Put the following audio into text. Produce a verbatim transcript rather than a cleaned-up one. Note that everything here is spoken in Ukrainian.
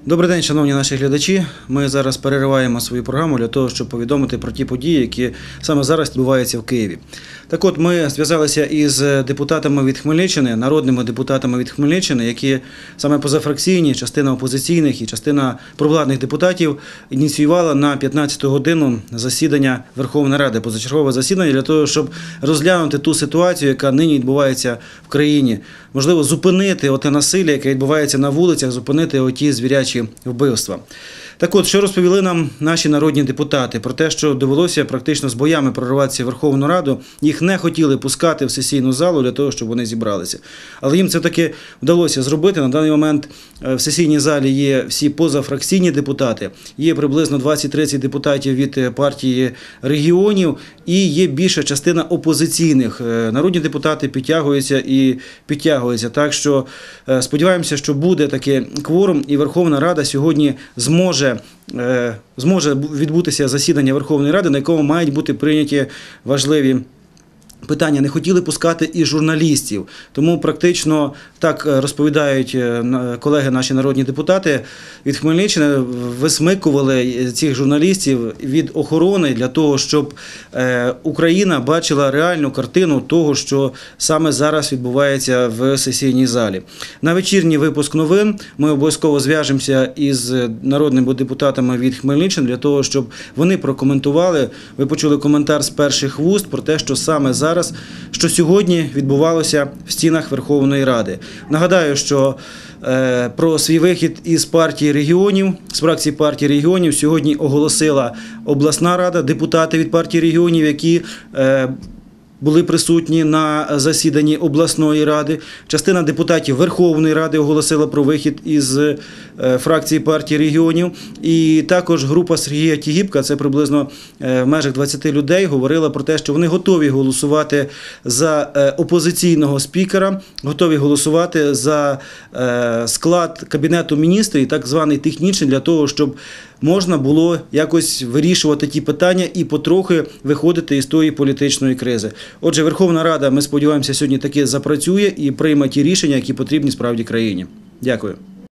Добрий день, шановні наші глядачі. Ми зараз перериваємо свою програму для того, щоб повідомити про ті події, які саме зараз відбуваються в Києві. Так от, ми зв'язалися із депутатами від Хмельниччини, народними депутатами від Хмельниччини, які саме позафракційні, частина опозиційних і частина провладних депутатів ініціювала на п'ятнадцяту годину засідання Верховної Ради, позачергове засідання для того, щоб розглянути ту ситуацію, яка нині відбувається в країні. Можливо, зупинити оте насилля, яке відбувається на вулицях, зупинити оті звірячі вбивства. Так от, що розповіли нам наші народні депутати про те, що довелося практично з боями прориватися в Верховну Раду, їх не хотіли пускати в сесійну залу для того, щоб вони зібралися. Але їм це таки вдалося зробити. На даний момент в сесійній залі є всі позафракційні депутати, є приблизно двадцять-тридцять депутатів від партії регіонів і є більша частина опозиційних. Народні депутати підтягуються і підтягуються. Так що сподіваємося, що буде таки кворум і Верховна Рада сьогодні зможе зможе відбутися засідання Верховної Ради, на якому мають бути прийняті важливі питання. Не хотіли пускати і журналістів, тому практично, так розповідають колеги наші народні депутати від Хмельниччини, висмикували цих журналістів від охорони для того, щоб Україна бачила реальну картину того, що саме зараз відбувається в сесійній залі. На вечірній випуск новин ми обов'язково зв'яжемося із народними депутатами від Хмельниччини для того, щоб вони прокоментували. Ви почули коментар з перших вуст про те, що саме зараз Зараз, що сьогодні відбувалося в стінах Верховної Ради. Нагадаю, що е, про свій вихід із партії регіонів, з фракції партії регіонів сьогодні оголосила обласна рада, депутати від партії регіонів, які е, були присутні на засіданні обласної ради. Частина депутатів Верховної Ради оголосила про вихід із фракції партії регіонів. І також група Сергія Тігіпка, це приблизно в межах двадцяти людей, говорила про те, що вони готові голосувати за опозиційного спікера, готові голосувати за склад Кабінету Міністрів, так званий технічний, для того, щоб можна було якось вирішувати ті питання і потрохи виходити із тої політичної кризи. Отже, Верховна Рада, ми сподіваємося, сьогодні таки запрацює і прийме ті рішення, які потрібні справді країні. Дякую.